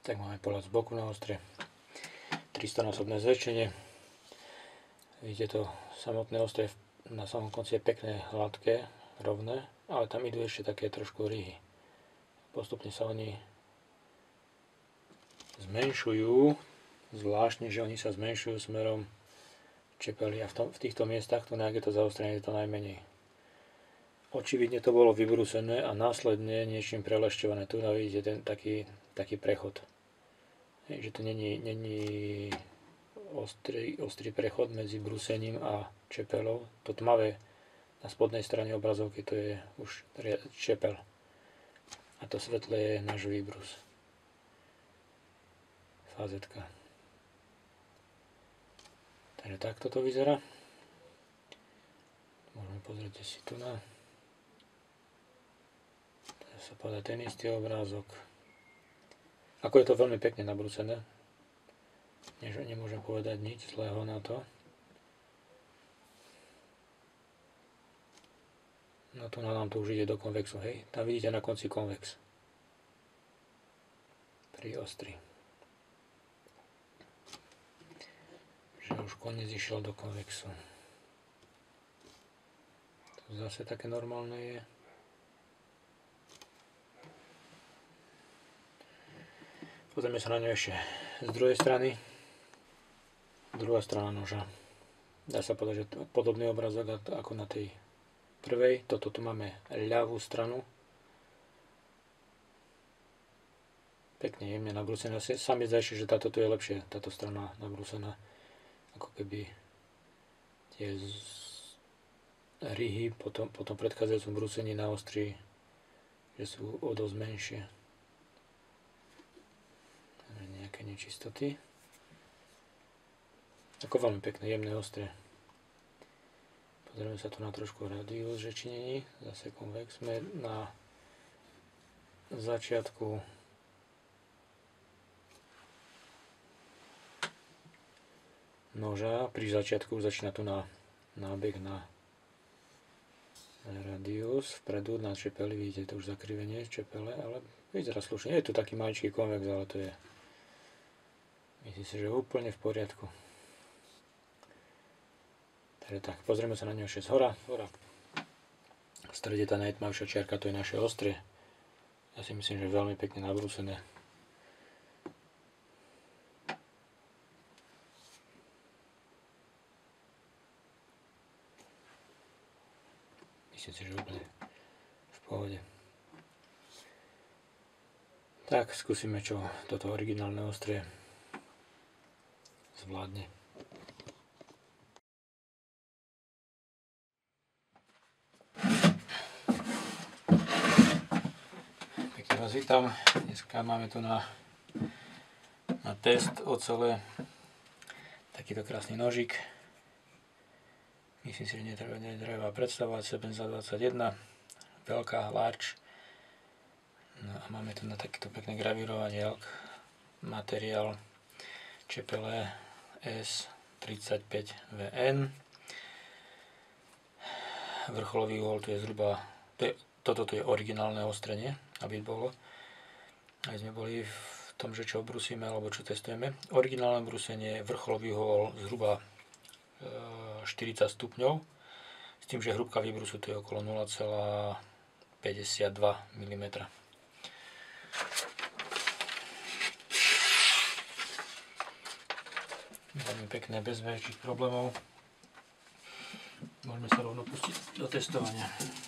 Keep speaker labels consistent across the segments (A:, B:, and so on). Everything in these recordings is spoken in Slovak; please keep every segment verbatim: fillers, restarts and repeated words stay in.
A: Tak máme pohľad z boku na ostrie. tristonásobné zväčšenie. Vidíte to samotné ostrie na samom konci je pekné, hladké, rovné, ale tam idú ešte také trošku rýhy. Postupne sa oni zmenšujú, zvláštne, že oni sa zmenšujú smerom čepeli a v, tom, v týchto miestach, tu nejak je to zaostrené, je to najmenej. Očividne to bolo vybrúsené a následne niečím prelešťované. Tu vidíte ten taký, taký prechod. Je, že to není, není ostrý, ostrý prechod medzi brúsením a čepelou. To tmavé na spodnej strane obrazovky to je už čepel. A to svetlé je náš výbrus. Fázetka. Takže takto to vyzerá. Môžeme pozrieť si tu na... To sa povedať ten istý obrázok. Ako je to veľmi pekne nabrúsené. Nemôžem povedať nič zlého na to. No tu nám to už ide do konvexu, hej. Tam vidíte na konci konvex. Pri ostri. Že už koniec išiel do konvexu. To zase také normálne je. Pozrieme sa na ňu ešte z druhej strany. Druhá strana noža. Dá sa povedať, že podobný obrazok ako na tej prvej. Toto tu máme ľavú stranu. Pekne jemne nabrúsená. Sami zdajšie, že táto tu je lepšie, táto strana nabrúsená. Ako keby tie ryhy po tom, po tom predchádzajúcom brúsení na ostri, že sú o dosť menšie. Nejaké nečistoty. Ako veľmi pekné, jemné, ostré. Pozrieme sa tu na trošku radius, že či není. Zase konvex. Sme na začiatku noža. Pri začiatku už začína tu na nábeh na radius. Vpredu na čepeli vidíte to už zakrivenie čepele, ale vyzerá slušne. Je tu taký maličký konvex, ale to je, myslím si, že úplne v poriadku. Takže tak, pozrieme sa na ňu ešte z hora. hora. V strede tá najtmavšia čiarka, to je naše ostrie. Ja si myslím, že veľmi pekne nabrúsené. Myslím si, že úplne v pohode. Tak, skúsime, čo toto originálne ostrie zvládne. Pekne vás vítam. Dneska máme tu na, na test ocele takýto krásny nožík. Myslím si, že netreba, netreba predstavovať Sebenza dvadsaťjeden, veľká, large. No a máme tu na takýto pekné gravírovanie materiál čepele S tridsaťpäť V N. Vrcholový uhol tu je zhruba, to je, toto tu je originálne ostrenie, aby bolo. Aj sme boli v tom, že čo obrusíme alebo čo testujeme. Originálne brusenie, vrcholový uhol zhruba štyridsať stupňov, s tým, že hrúbka výbrusu to je okolo nula celá päťdesiatdva milimetra. Veľmi pekné, bez väčších problémov. Môžeme sa rovno pustiť do testovania.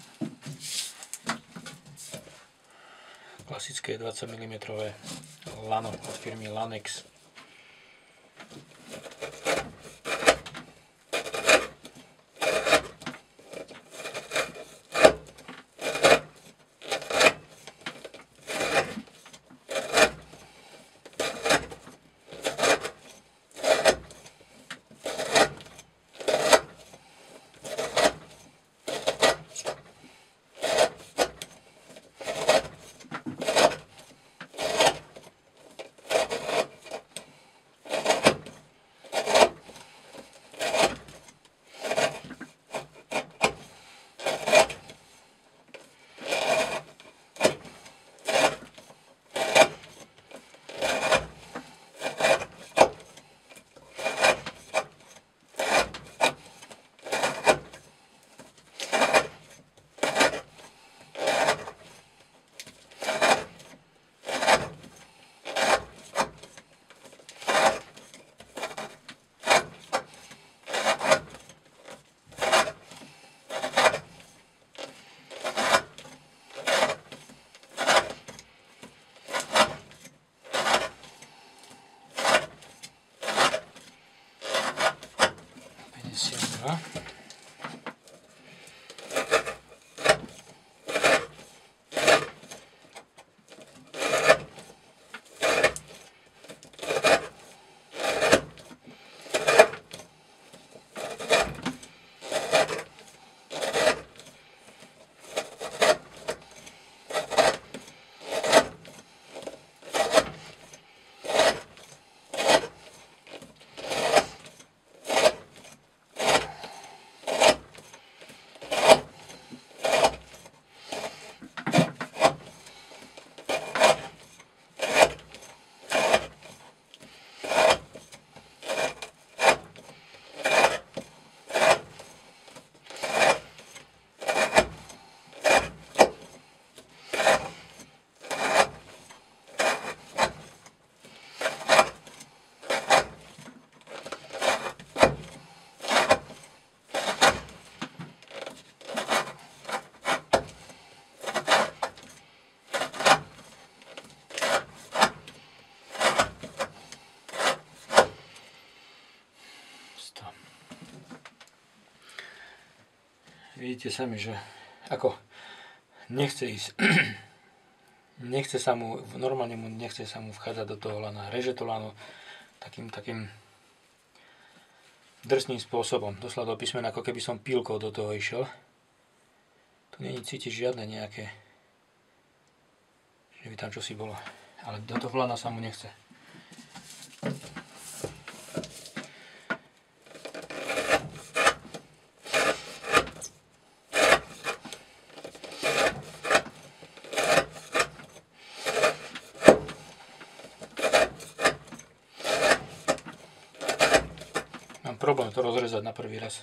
A: Klasické dvadsať milimetrov lano od firmy Lanex. vidíte sami, že ako nechce ísť, nechce sa mu, normálne mu nechce sa mu vchádzať do toho lana, reže to lano takým, takým drsným spôsobom, doslova do písmena, ako keby som pílkou do toho išiel. Tu nie je cítiť žiadne nejaké, že by tam čosi bolo, ale do toho lana sa mu nechce. Problém to rozrezať na prvý raz.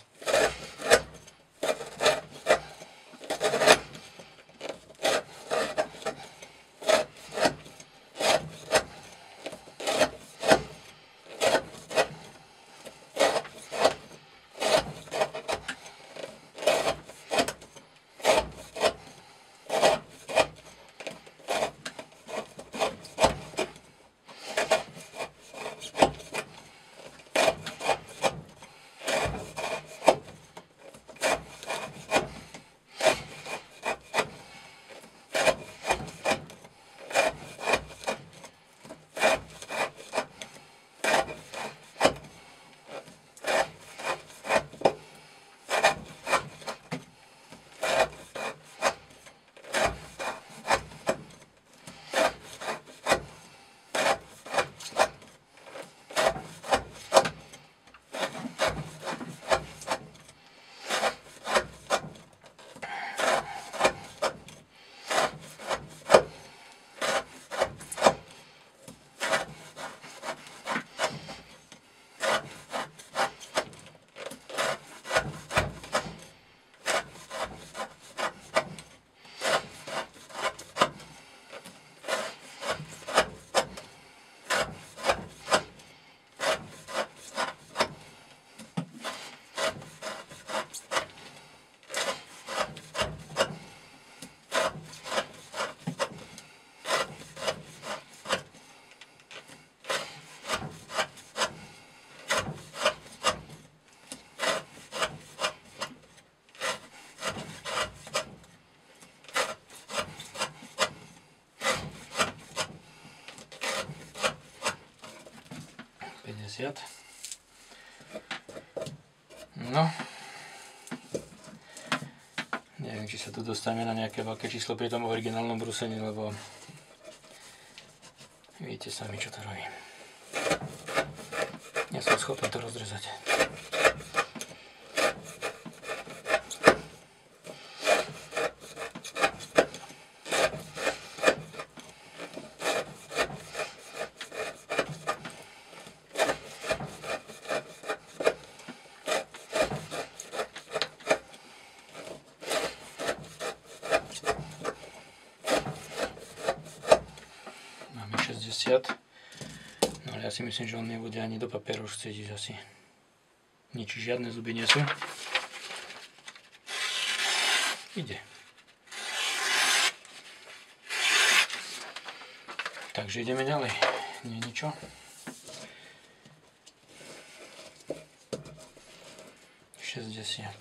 A: päťdesiat. No. Neviem, či sa tu dostaneme na nejaké veľké číslo pri tom originálnom brúsení, lebo vidíte sami, čo to robí. Ja som schopný to rozrezať. No ale ja si myslím, že on nebude ani do papieru už chcieť ísť asi. Nič, žiadne zuby nie sú. Ide. Takže ideme ďalej. Nie je ničo. šesťdesiat.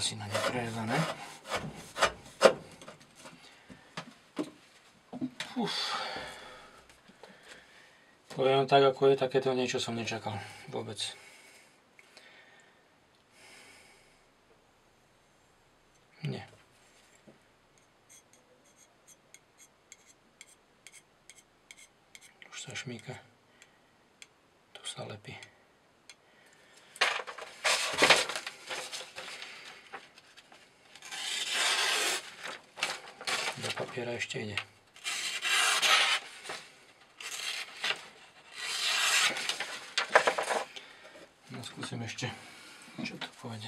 A: asi na neprerezané. Uf. Poviem tak, ako je, takéto niečo som nečakal. Vôbec. Nie. Už sa šmíka. Tu sa lepí. Do papiera ešte ide. No skúsim ešte, čo to pôjde.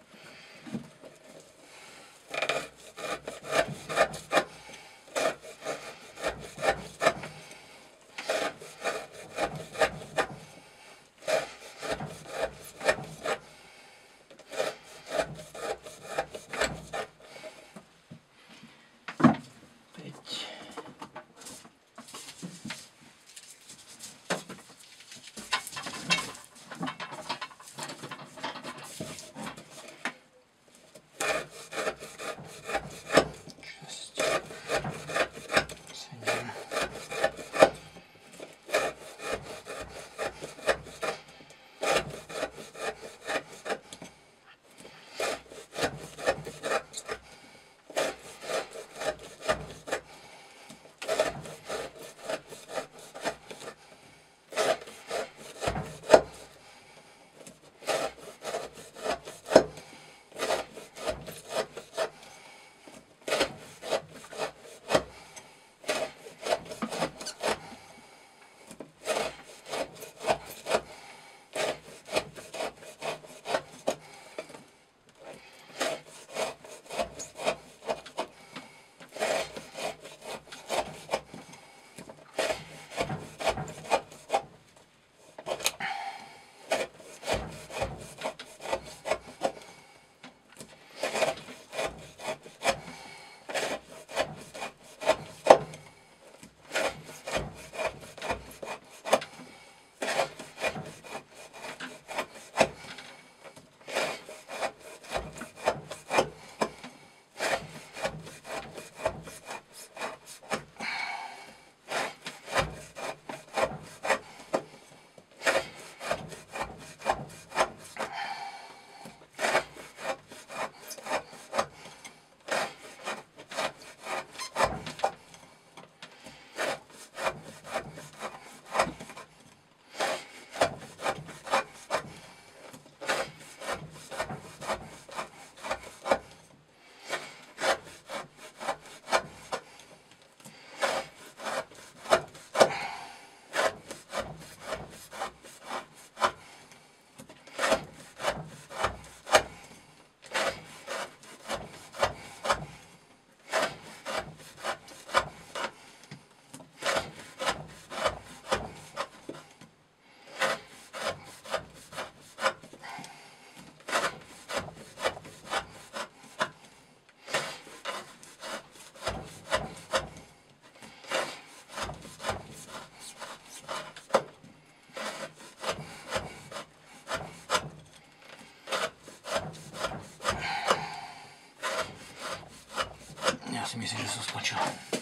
B: si myslím, že som skončil.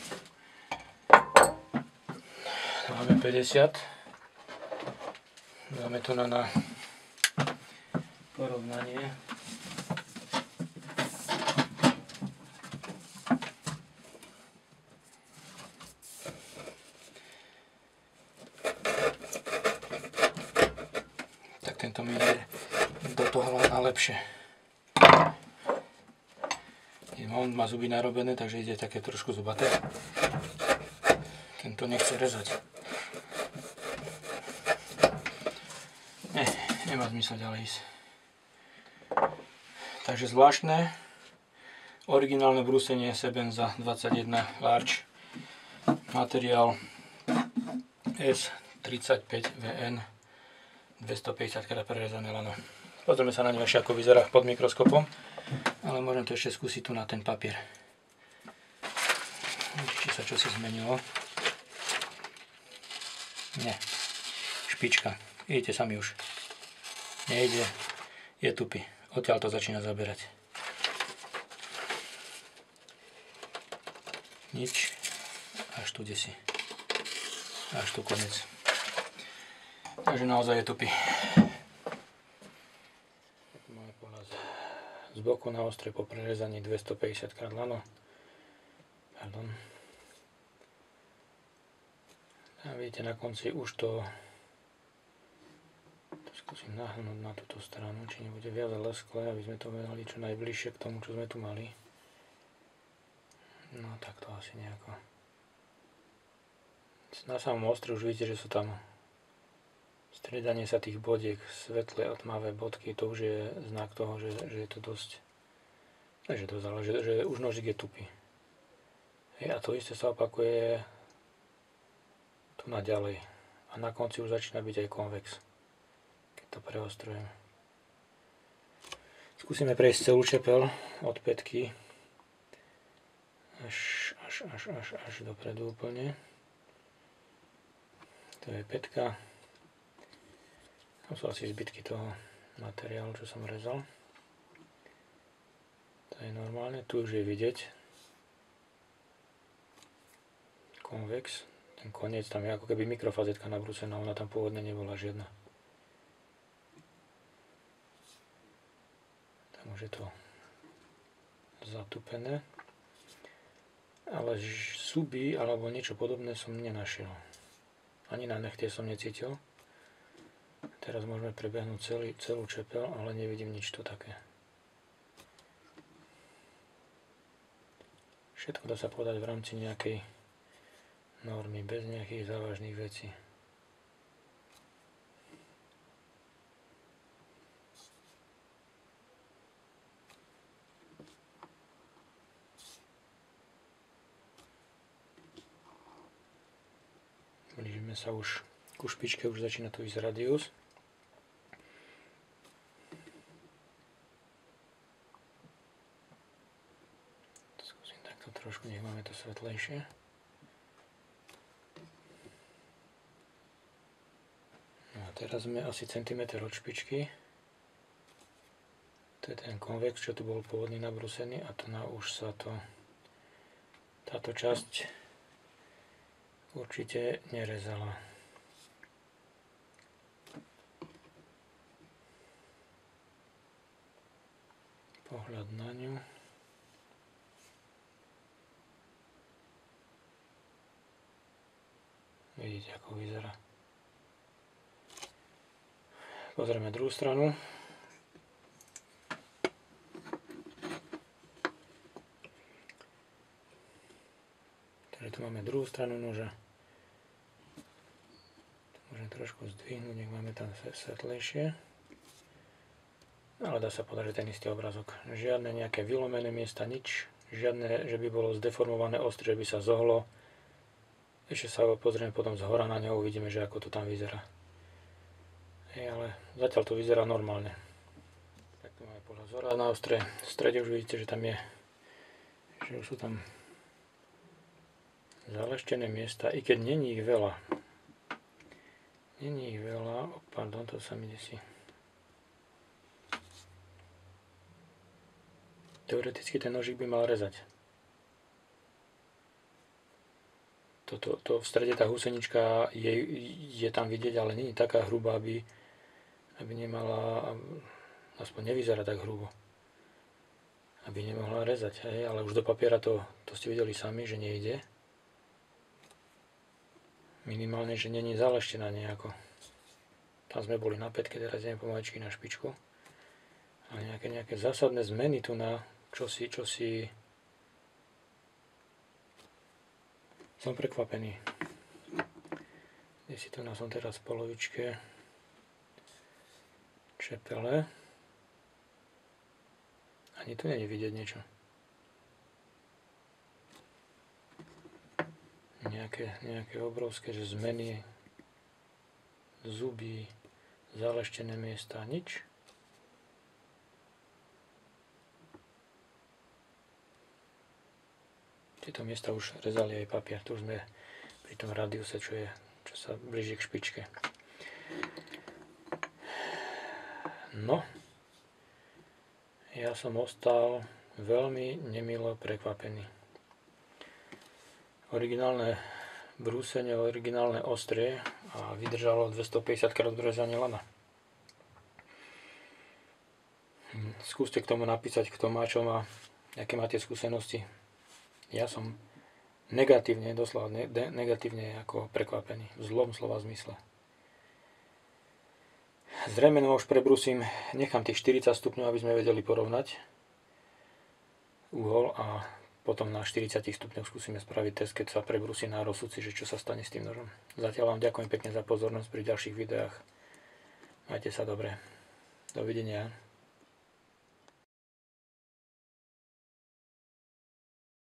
B: Máme päťdesiat. Dáme to na, na porovnanie. Tak tento mi ide do toho najlepšie. On má zuby narobené, takže ide také trošku zubaté. Tento nechce rezať. Ne, nemá zmysel ďalej ísť. Takže zvláštne. Originálne brúsenie Sebenza dvadsaťjeden Large. Materiál S tridsaťpäť V N dvestopäťdesiat krát prerezané lano. Pozrieme sa na ňu ešte, ako vyzerá pod mikroskopom. Ale môžem to ešte skúsiť tu na ten papier. Či sa čosi zmenilo. Nie. Špička. Vidíte sami už. Nejde. Je tupý. Odtiaľ to začína zaberať. nič, až tu desi, až tu konec. Takže naozaj je tupý.
A: Máme pohľad z boku na ostre po prerezaní dvestopäťdesiat krát lano. Pardon. A vidíte, na konci už to, to skúsim nahnúť na túto stranu, či nebude viac lesklé, aby sme to mali čo najbližšie k tomu, čo sme tu mali. No tak to asi nejako. Na samom ostre už vidíte, že sú tam striedanie sa tých bodiek, svetlé a tmavé bodky, to už je znak toho, že, že je to dosť, takže dosť, ale že, že už nožík je tupý. Hej, a to isté sa opakuje tu na ďalej. A na konci už začína byť aj konvex, keď to preostrujem. Skúsime prejsť celú čepel od pätky až, až, až, až, až dopredu úplne. To je pätka. To sú asi zbytky toho materiálu, čo som rezal. To je normálne, tu už je vidieť konvex. Ten koniec, tam je ako keby mikrofazetka nabrúsená, ona tam pôvodne nebola žiadna. Tam už je to zatupené. Ale zuby alebo niečo podobné som nenašiel. Ani na nechte som necítil. Teraz môžeme prebehnúť celý, celú čepel, ale nevidím nič to také. Všetko dá sa povedať v rámci nejakej normy, bez nejakých závažných vecí. Blížime sa už ku špičke, už začína tu ísť radius. Skúsim takto trošku, nech máme to svetlejšie. No a teraz sme asi centimeter od špičky. To je ten konvex, čo tu bol pôvodný nabrúsený, a to na už sa to, táto časť určite nerezala. Pohľad na ňu. Vidíte, ako vyzerá. Pozrieme druhú stranu. Takže tu máme druhú stranu noža. Tu môžem trošku zdvihnúť, nech máme tam svetlejšie. Ale dá sa povedať, že ten istý obrazok. Žiadne nejaké vylomené miesta, nič. Žiadne, že by bolo zdeformované ostrie, že by sa zohlo. Ešte sa pozrieme potom z hora na ňo, uvidíme, že ako to tam vyzerá. Hej, ale zatiaľ to vyzerá normálne. Tak tu máme pohľad z hora na ostrie. V strede už vidíte, že tam je, že už sú tam zaleštené miesta, i keď není ich veľa. Není ich veľa, oh, pardon, to sa mi desí. Teoreticky ten nožík by mal rezať. Toto, to v strede tá husenička je, je tam vidieť, ale nie je taká hrubá, aby, aby nemala, aspoň nevyzerá tak hrubo. Aby nemohla rezať, hej? Ale už do papiera to, to ste videli sami, že nejde. Minimálne, že není zaleštená nejako. Tam sme boli na pätke, teraz ideme pomaličky na špičku. A nejaké, nejaké zásadné zmeny tu na čosi, čosi... Som prekvapený. Kde si tu som teraz v polovičke čepele. Ani tu nie je vidieť niečo. Nejaké, nejaké obrovské že zmeny, zuby, zaleštené miesta, nič. Tieto miesta už rezali aj papier, tu už sme pri tom radiuse, čo, je, čo sa blíži k špičke. No, ja som ostal veľmi nemilo prekvapený. Originálne brúsenie, originálne ostrie a vydržalo dvestopäťdesiat krát odrezanie lana. Skúste k tomu napísať, kto má, čo má, aké máte skúsenosti. Ja som negatívne, doslova ne, negatívne ako prekvapený, v zlom slova zmysle. S remenom už prebrusím, nechám tých štyridsať stupňov, aby sme vedeli porovnať uhol a potom na štyridsať stupňoch skúsime spraviť test, keď sa prebrusí na rozsudci, že čo sa stane s tým nožom. Zatiaľ vám ďakujem pekne za pozornosť pri ďalších videách. Majte sa dobre. Dovidenia.